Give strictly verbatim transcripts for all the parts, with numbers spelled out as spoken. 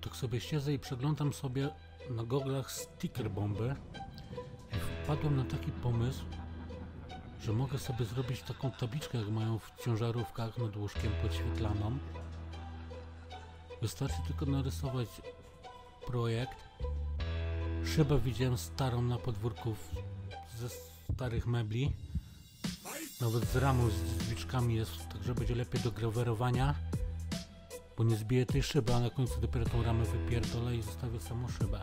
tak sobie siedzę i przeglądam sobie na goglach sticker bomby i wpadłem na taki pomysł, że mogę sobie zrobić taką tabliczkę, jak mają w ciężarówkach nad łóżkiem podświetlaną. Wystarczy tylko narysować projekt. Szybę widziałem starą na podwórku ze starych mebli. Nawet z ramą z drzwiczkami jest, także będzie lepiej do grawerowania, bo nie zbiję tej szyby, a na końcu dopiero tą ramę wypierdolę i zostawię samą szybę.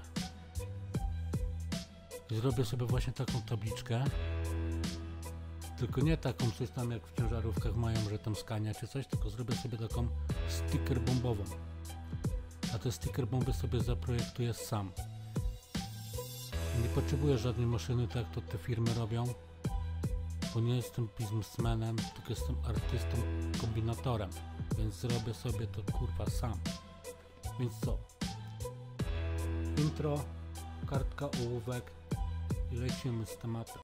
I zrobię sobie właśnie taką tabliczkę, tylko nie taką coś tam jak w ciężarówkach mają, że tam skania czy coś, tylko zrobię sobie taką sticker bombową. A te sticker bomby sobie zaprojektuję sam. Nie potrzebuję żadnej maszyny, tak jak to te firmy robią, bo nie jestem biznesmenem, tylko jestem artystą, kombinatorem, więc zrobię sobie to kurwa sam. Więc co? Intro, kartka, ołówek i lecimy z tematem.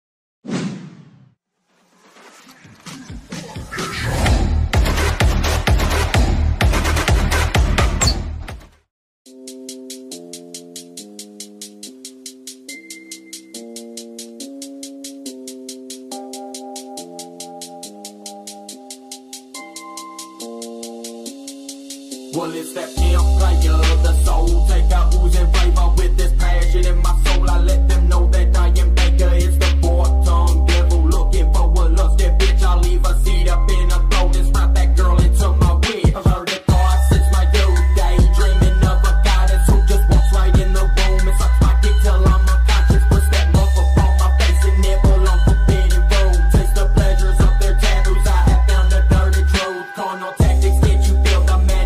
Well, it's that pimp player, the soul taker, oozing flavor with this passion in my soul. I let them know that I am Baker. It's the four-tongue devil looking for a lusty bitch. I'll leave a seat up in a throat and strap that girl into my wig. I've heard it thoughts since my youth, daydreaming of a goddess who just walks right in the room and sucks my dick till I'm unconscious. Puts that muff up on my face and nibble on forbidden food. Taste the pleasures of their taboos. I have found the dirty truth. Carnal tactics get you feel the man.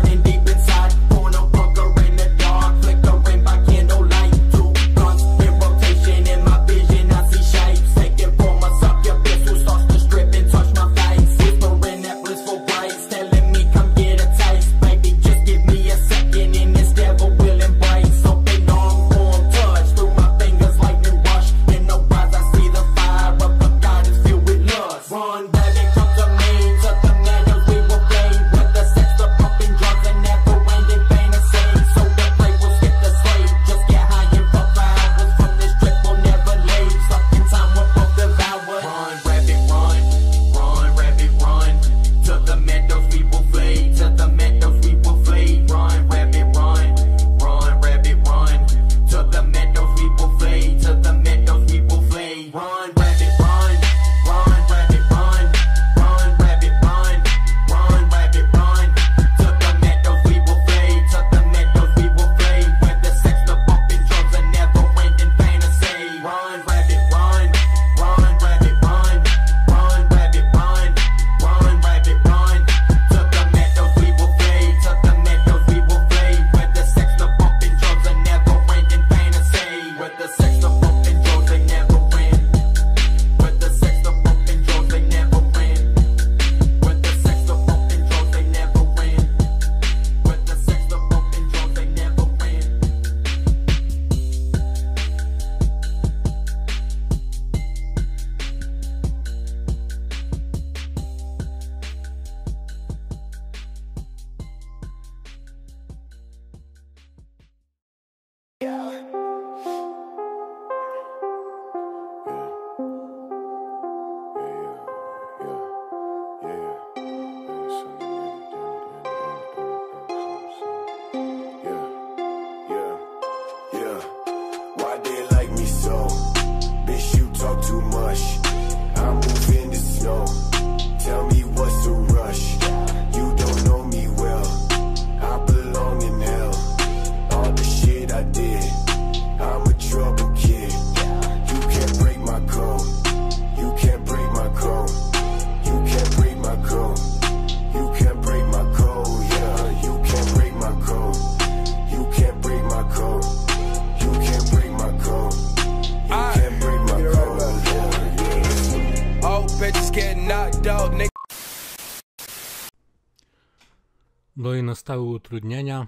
No i nastały utrudnienia.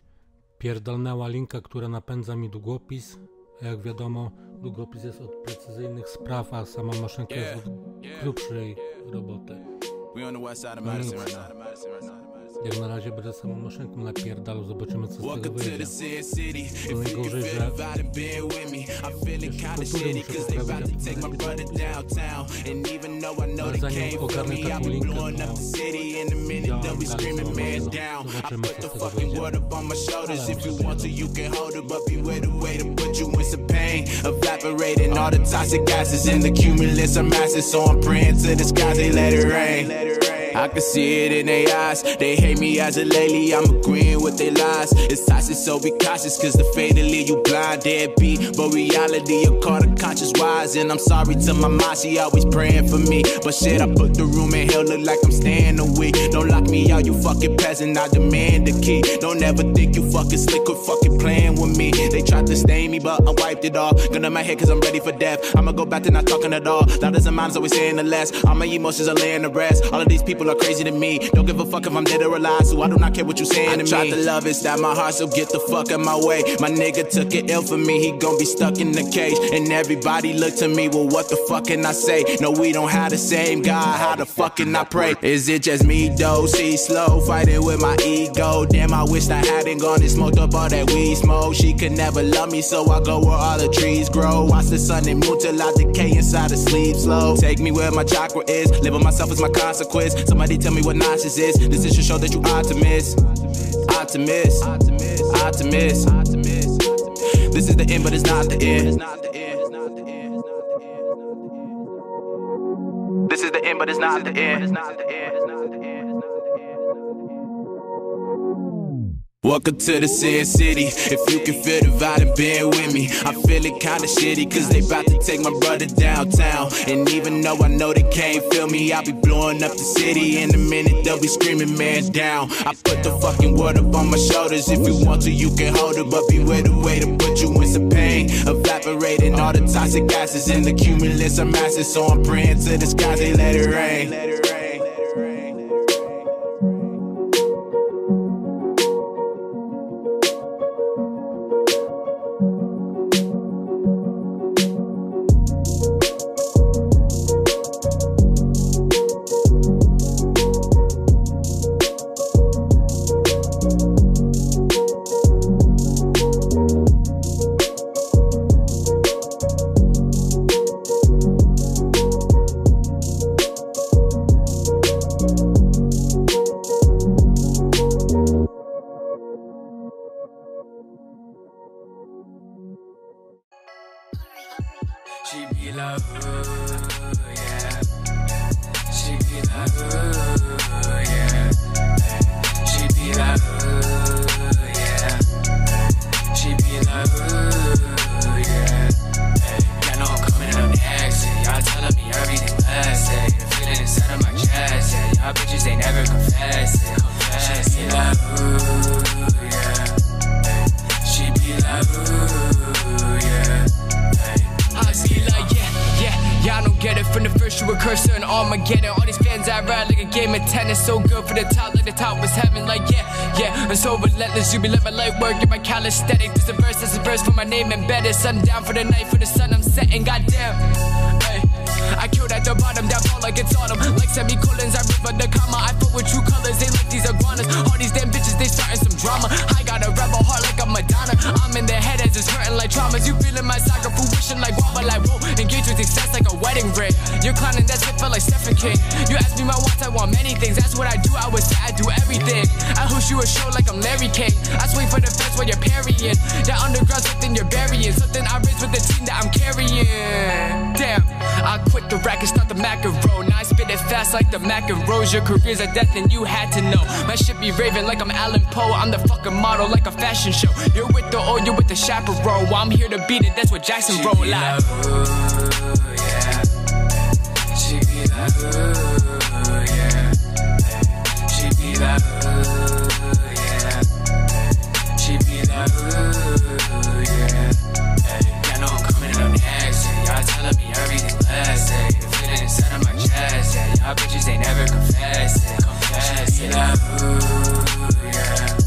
Pierdolnęła linka, która napędza mi długopis. A jak wiadomo, długopis jest od precyzyjnych spraw, a sama maszynka jest od grubszej roboty. No Jak na razie będę samą maszynką napierdalał, zobaczymy co z tego wyjdzie. To najgorzej, że jeszcze kulturę muszę poprawić, ale zanim ogarnę taką linkę, to działam dalej całą mocno. Zobaczymy co z tego wyjdzie. Evaporating all the toxic gases in the cumulus are massive, so I'm praying to the skies they let it rain. I can see it in their eyes. They hate me as a lady, I'm agreeing with their lies. It's toxic, so be cautious, cause the fate will leave you blind, deadbeat. But reality, you're caught a conscious wise. And I'm sorry to my mom, she always praying for me. But shit, I put the room in hell, look like I'm staying a week. Don't lock me out, you fucking peasant, I demand the key. Don't ever think you fucking slick or fucking playing with me. They tried to stain me, but I wiped it off. Gun to my head cause I'm ready for death. I'ma go back to not talking at all. Loud as a mind is always saying the less. All my emotions are laying to rest. All of these people are crazy to me. Don't give a fuck if I'm dead or alive, so I do not care what you saying to me. I tried to love it, stab my heart, so get the fuck out my way. My nigga took it ill for me, he gon' be stuck in the cage. And everybody look to me, well what the fuck can I say? No, we don't have the same God, how the fuck can I pray? Is it just me though? See slow, fighting with my ego. Damn, I wish I hadn't gone and smoked up all that weed smoke. She could never love me, so I go where all the trees grow. Watch the sun and moon till I decay inside the sleep slow. Take me where my chakra is, living myself is my consequence. Somebody tell me what nonsense is. This is to show that you optimist, optimist, optimist. This is the end, but it's not the end. This is the end, but it's not the end. Welcome to the Sin City. If you can feel the vibe, then bear with me. I'm feeling kinda shitty, cause they bout to take my brother downtown. And even though I know they can't feel me, I'll be blowing up the city. In a minute they'll be screaming, man down. I put the fucking world up on my shoulders. If you want to, you can hold it, but beware the way to put you in some pain. Evaporating all the toxic gases in the cumulus are massive, so I'm praying to the skies they let it rain. She be like, ooh, yeah. She be like, ooh, yeah. She be like, ooh, yeah. She be like, ooh, yeah. Y'all know I'm coming in on the exit. Y'all telling me everything blasted. The feeling inside of my chest, yeah. Y'all bitches ain't never confess it. Confess it. She be like, ooh, yeah. She be like, ooh, yeah. I see like, yeah, yeah, y'all don't get it. From the first you were cursor and Armageddon. All these fans I ride like a game of tennis. So good for the top, like the top was heaven. Like, yeah, yeah, I'm so relentless. You be let my light work, get my calisthenic. This a verse, this a verse for my name embedded. Sun down for the night, for the sun I'm setting. Goddamn, hey, I killed at the bottom, down fall like it's autumn. Like semicolons, I river the comma. I fuck with true colors, they like these iguanas. All these damn bitches, they starting some drama. I got a rebel heart like a Madonna. I'm in their head as it's hurting like traumas. You feeling my saga fruition like guava, like whoa. Engage with success like a wedding ring. You're clowning, that's it, felt like Stephen King. You ask me my wants, I want many things. That's what I do, I would say I do everything. I host you a show like I'm Larry King. I swing for the fence while you're parrying. That underground something you're burying. Something I raised with the team that I'm carrying. Damn, I quit the racket, start the macaron. Now I spit it fast like the macaroons. Your career's a death and you had to know. My shit be raving like I'm Alan Poe. I'm the fucking model like a fashion show. You're with the old, you're with the chaperone. Well, I'm here to beat it, that's what Jackson wrote. Like, ooh, yeah. She be like, ooh, yeah. She be like, ooh, yeah. She be like, ooh, yeah. Y'all know I'm coming in on the exit. Y'all telling me everything blasted. The feeling inside of my chest, yeah. Y'all bitches ain't never confessed it. Confess it. She be like, ooh, yeah.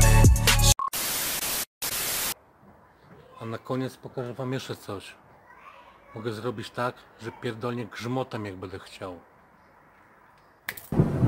A na koniec pokażę wam jeszcze coś. Mogę zrobić tak, że pierdolnie grzmotem jak będę chciał.